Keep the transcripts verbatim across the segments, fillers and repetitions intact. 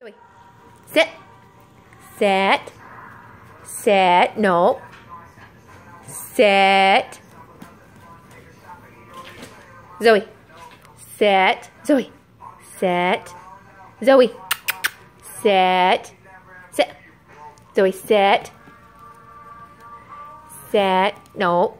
Sit. Sit. Sit. No. Sit. Zoe. Sit. Zoe. Sit. Zoe. Sit. Sit. Zoe, sit. Sit. No.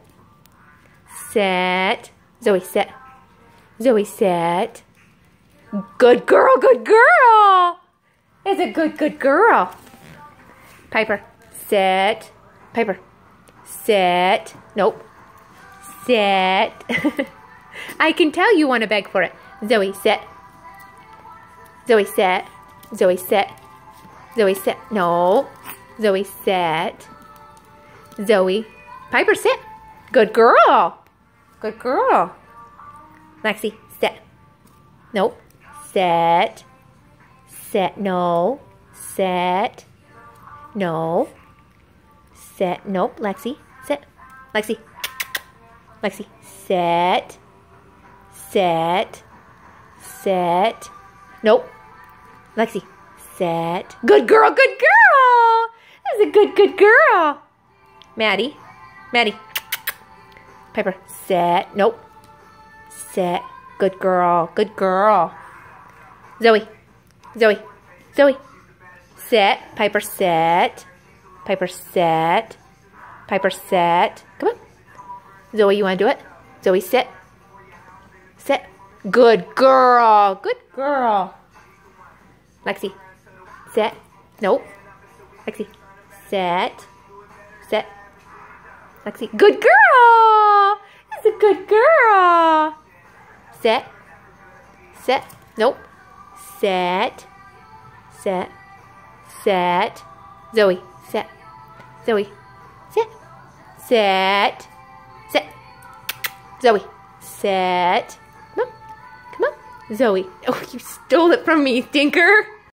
Sit. Zoe, sit. Zoe, sit. Good girl, good girl. It's a good, good girl. Piper, sit. Piper, sit. Nope. Sit. I can tell you want to beg for it. Zoe, sit. Zoe, sit. Zoe, sit. Zoe, sit. No. Zoe, sit. Zoe. Piper, sit. Good girl. Good girl. Lexi, sit. Nope. Sit. Sit. No. Sit. No. Sit. Nope. Lexi, sit. Lexi. Lexi, sit. Sit. Sit. Nope. Lexi, sit. Good girl, good girl. That's a good, good girl. Maddie. Maddie. Piper, sit. Nope. Sit. Good girl, good girl. Zoe. Zoe. Zoe. Sit. Piper, sit. Piper, sit. Piper, sit. Come on. Zoe, you want to do it? Zoe, sit. Sit. Good girl. Good girl. Lexi. Sit. Nope. Lexi. Sit. Sit. Lexi. Good girl. That's a good girl. Sit. Sit. Nope. Sit. Sit. Sit. Zoe. Sit. Zoe. Sit. Sit. Sit. Zoe. Sit. Come on. Come on. Zoe. Oh, you stole it from me, stinker.